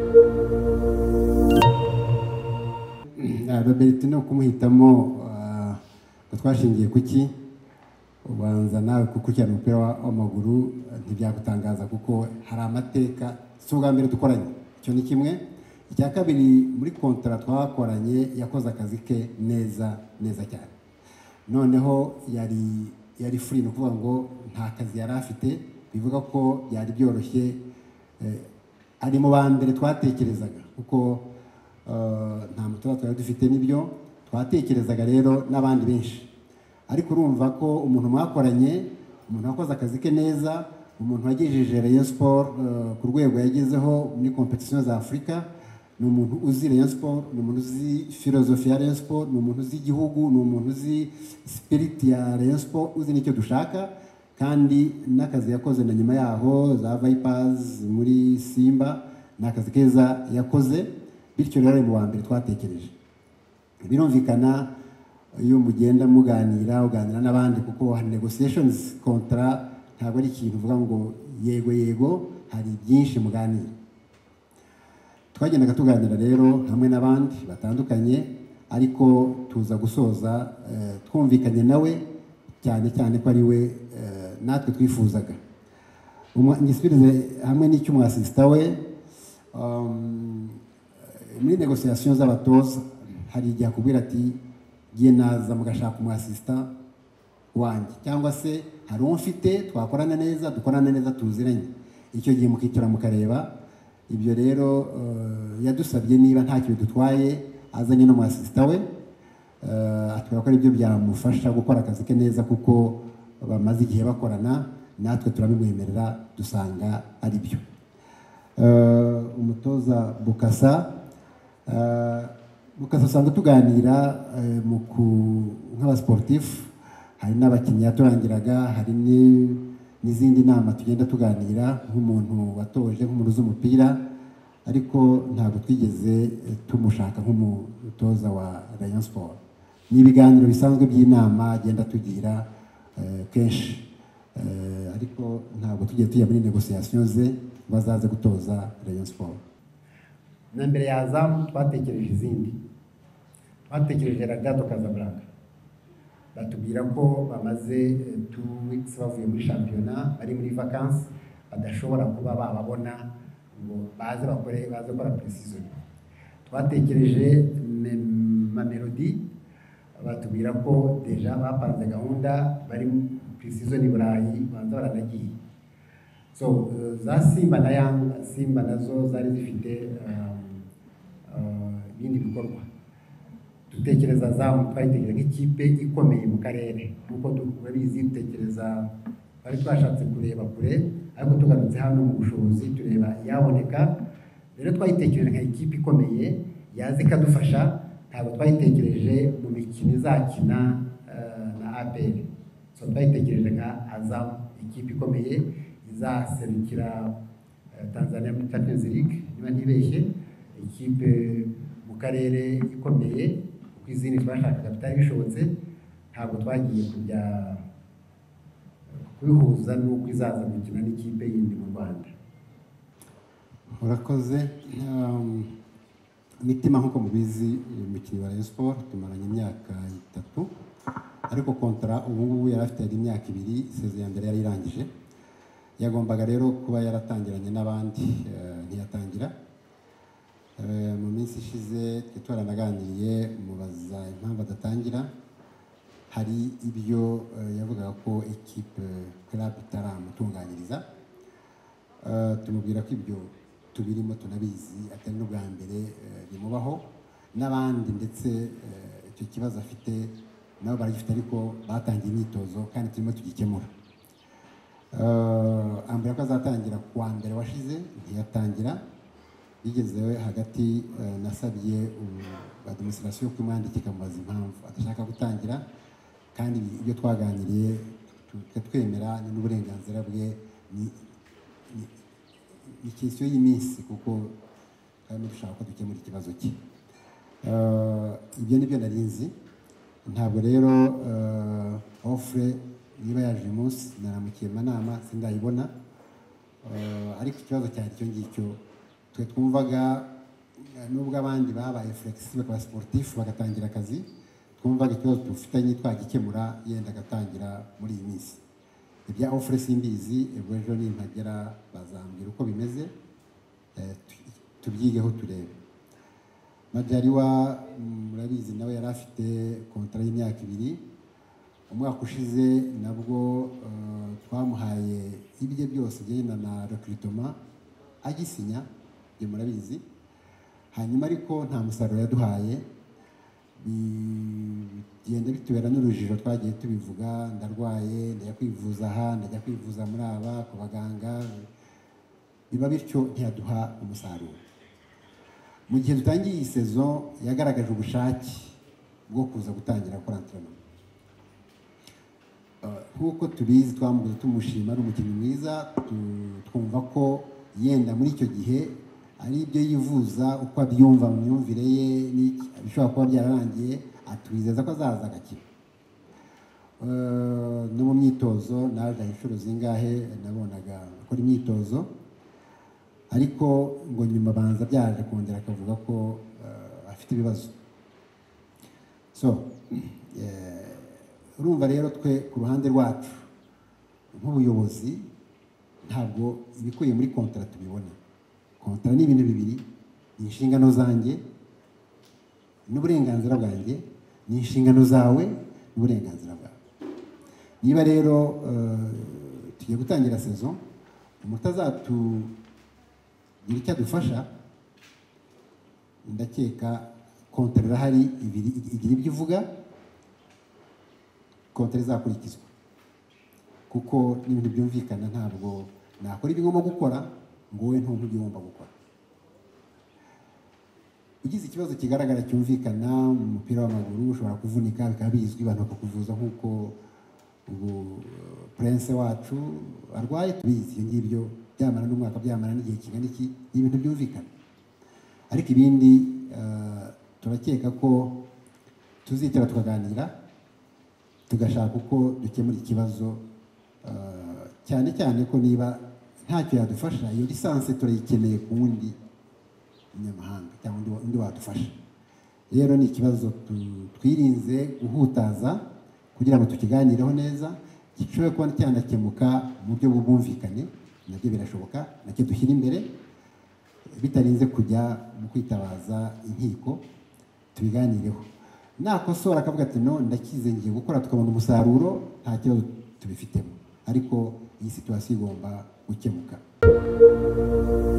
Robert no kumuhitamo twashingiye kuki ubanza nawe kukurikirana umupira w'amaguru ntibyagutangaza kuko hari amateka si ubwa mbere dukoranye, icyo ni kimwe. Icya kabiri, muri kontara twakoranye yakoze akazi ke neza cyane, noneho yari free, no kuvuga ngo nta kazi yari afite, bivuga ko byari byoroshye, ari mu ba mbere twatekerezaga kuko nta mutoza twari dufite, n'ibyo twatekerezaga rero n'abandi benshi. Ariko urumva ko umuntu mwakoranye, umuntu wakoze akazi ke neza, umuntu wagejeje Rayon Sport ku rwego yagezeho muri competition za Afrika, ni umuntu uzi Rayon Sport, ni umuntu uzi filozofi ya Rayon Sport, ni umuntu uzi igihugu, ni umuntu uzi spirit ya Rayon Sport, uzi n'icyo dushaka, kandi n'akazi yakoze na nyuma yaho za Vipers muri Simba ni akazi keza yakoze. Bityo rero mu wa mbere twatekereje. Birumvikana iyo mugenda uganira n'abandi, kuko hari negotiations, kontra ntabwo ari ikintu uvuga ngo yego, hari byinshi muganira. Twagendaga tuganira rero hamwe n'abandi batandukanye, ariko tuza gusoza twumvikanye nawe cyane ko ari we natwe twifuzaga. Ngisubirize hamwe n'icy'umwasista we, muri negociation z'abatoza hari igihe akubwira ati giye naza mugashaka umwasista wanjye, cyangwa se hari uwo mfite twakorana neza, dukorana neza, tuziranye, icyo gihe mukitura mukareba. Ibyo rero yadusabye niba nta kintu dutwaye azanye n'umwasista we, atubwira ko ari byo byamufasha gukora akazi ke neza, kuko bamaze igihe bakorana, natwe turabimwemerera, dusanga ari byo. Umutoza Bukasa usanga tuganira nk'abasportif, hari n'abakinnyi yaturangiraga, hari n'izindi nama tugenda tuganira nk'umuntu watoje, nk'umuntu uzi umupira, ariko ntabwo twigeze tumushaka nk'umutoza wa Rayon Sport. Ni ibiganiro bisanzwe by'inama agenda tugira kenshi, ariko ntabwo tugiye tujya muri negociation ze bazaze gutoza Rayon Sport. Na mbere ya Azam twatekereje izindi, twatekereje Ragato Casablanca, batubwira ko bamaze 2 weeks bavuye muri shampiyona, bari muri vacances, badashobora kuba bababona ngo baze gukora precision. Twatekereje Mamelodi, batubwira ko deja bapanze gahunda, bari precision i Burayi, banza baranagiye. So za Simba na Yanga, Simba nazo zari zifite ibindi bikorwa. Dutekereza Azam, twayitekereza nk'ikipe ikomeye mu karere, nuko turabizi, dutekereza bari twashatse kureba kure, ariko tugarutse hano mu bushobozi tureba yaboneka. Rero twayitekereje nka ikipe ikomeye yazi ikadufasha, ntabwo twayitekereje mu mikino izakina na APR. So twayitekereje nka Azam, ikipe ikomeye izaserukira Tanzania muri Champions League, niba ntibeshye, ikipe mu karere ikomeye, kuko izindi twashakaga bitari bishobotse. Ntabwo twagiye kujya kubihuza n'uko izaza gukina n'ikipe yindi mu Rwanda. Murakoze. Mitima nk'uko mubizi, umukinnyi wa Rayon Sport tumaranye imyaka 3, ariko kontra ubu ngubu yari afite imyaka 2, sezo ya mbere yari irangije. Yagombaga rero kuba yaratangiranye n'abandi, ntiyatangira. Mu minsi ishize twaranaganiriye, mubaza impamvu adatangira. Hari ibyo yavugaga ko equipe club itaramutunganyiriza, tumubwira ko ibyo tubirimo tunabizi, atari n'ubwa mbere bimubaho, n'abandi ndetse icyo kibazo afite nabo baragifite, ariko batangiye imyitozo kandi turimo tugikemura. Ambwira ko azatangira ku wa mbere washize, ntiyatangira. Bigezewe hagati nasabye administration kumwandika ikamubaza impamvu adashaka gutangira, kandi ibyo twaganiriye twemera n'uburenganzira bwe, ni question y'iminsi, kuko kandi dushaka ko dukemura ikibazo cye. Ibyo nibyo narinzi. Ntabwo rero offre niba yaje umunsi naramukiye manama sindayibona, ariko ikibazo cyari cyo ngicyo twe twumvaga nubwo abandi babaye flexible kwa sportif bagatangira akazi, twumvaga ikibazo dufitanye twagikemura yenda agatangira muri iyi minsi. Ibya offre simbizi ejo nimpagera bazambwira uko bimeze, tubyigeho turebe. Majaliwa murabizi nawe yari afite kontra y'imyaka 2. Umwaka ushize nabwo twamuhaye ibye byose byenda na recruitment agisinya, murabizi. Hanyuma ariko nta musaruro yaduhaye, bigenda bitubera n'urujijo, twagiye tubivuga, ndarwaye ndajya kwivuza aha, ndajya kwivuza muri aba ku baganga, biba bityo ntiyaduha umusaruro. Mu gihe dutangiye iyi saison yagaragaje ubushake bwo kuza gutangira gukora entraînement. Nkuko tubizi twamuguze tumushima ari umukinnyi mwiza, twumva ko yenda muri icyo gihe ari ibyo yivuza uko abyumva mu myumvire ye bishobora kuba byararangiye, atwizeza ko azaza agakina. No mu myitozo naje inshuro zingahe nabonaga akora imyitozo, ariko ngo nyuma banza byaje kongera akavuga ko afite ibibazo. So urumva rero twe ku ruhande rwacu nk'ubuyobozi ntabwo ibikuye muri kontra tubibona. Kontra ni ibintu bibiri, ni inshingano zanjye n'uburenganzira bwanjye, ni inshingano zawe n'uburenganzira bwawe. Niba rero tugiye gutangira saison, umutazatugira icyo adufasha, ndakeka kontra irahari igira ibyo ivuga, kontra izakurikizwa kuko n'ibintu byumvikana. Ntabwo nakora ibyo ngomba gukora ngo wowe ntumpe ibyo ugomba gukora. Ugize ikibazo kigaragara cyumvikana mu mupira w'amaguru ushobora kuvunika, bikaba bizwi, abantu bakakuvuza nk'uko ubu Prince wacu arwaye, tubizi ibyo ngibyo, byamara n'umwaka, byamara n'igihe kingana iki, ni ibintu byumvikana. Ariko ibindi turakeka ko tuzitera tukaganira, tugashaka uko dukemura ikibazo, cyane cyane ko niba ntacyo yadufasha, iyo lisansi turayikeneye ku wundi munyamahanga cyangwa undi wadufasha. Rero ni ikibazo twirinze guhutaza kugira ngo tukiganireho neza, gishobora kuba cyanakemuka mu buryo bw'ubwumvikane, nabyo birashoboka, nacyo dushyira imbere, bitarinze kujya mu kwitabaza inkiko, tubiganireho. Nakosora akavuga ati no ndakize ngiye gukora tukabona umusaruro, nta kibazo tubifitemo, ariko iyi situation igomba gukemuka.